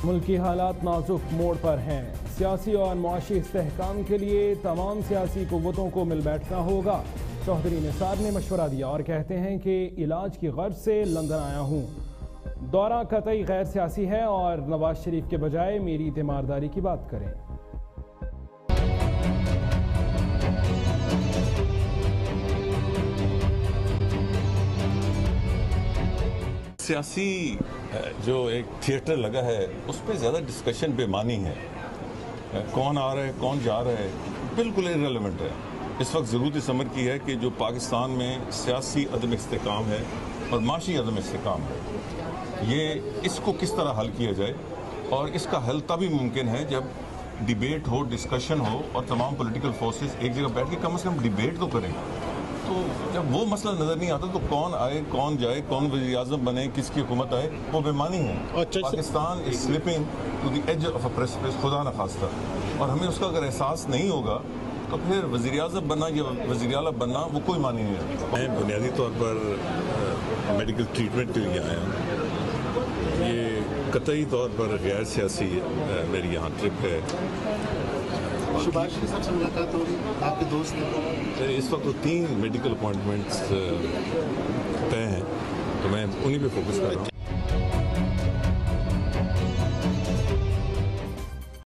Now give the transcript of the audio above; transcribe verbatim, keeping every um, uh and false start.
मुल्की हालात नाजुक मोड़ पर हैं। सियासी और मुआशी इस्तेहकाम के लिए तमाम सियासी कुव्वतों को मिल बैठना होगा। चौधरी निसार ने मशवरा दिया और कहते हैं कि इलाज की गर्ज से लंदन आया हूँ। दौरा कतई गैर सियासी है और नवाज शरीफ के बजाय मेरी तीमारदारी की बात करें। सियासी जो एक थिएटर लगा है उस पर ज़्यादा डिस्कशन बेमानी है। कौन आ रहा है कौन जा रहा है बिल्कुल इररिलेवेंट है। इस वक्त ज़रूरत इस अमर की है कि जो पाकिस्तान में सियासी अदम इस्तेकाम है और माशी अदम इस्तेकाम है, ये इसको किस तरह हल किया जाए। और इसका हल तभी मुमकिन है जब डिबेट हो, डिस्कशन हो और तमाम पॉलिटिकल फोर्सेस एक जगह बैठ के कम से कम डिबेट तो करें। तो जब वो मसला नज़र नहीं आता तो कौन आए कौन जाए, कौन वज़ीर आज़म बने, किसकी हुकूमत आए, वो बेमानी है। Pakistan is slipping to the edge of a precipice, खुदा न खास्ता। और हमें उसका अगर एहसास नहीं होगा तो फिर वज़ीर आज़म बनना या वज़ीर आला बनना वो कोई मानी नहीं है। मैं बुनियादी तौर पर मेडिकल ट्रीटमेंट के लिए आया हूँ। ये कतई तौर पर गैर सियासी मेरी यहाँ ट्रिप है। सुभाष के साथ मुलाकात होगी, आपके दोस्त हैं? इस वक्त तो तीन मेडिकल अपॉइंटमेंट्स तय हैं, तो मैं उन्हीं पे फोकस कर रहा हूँ।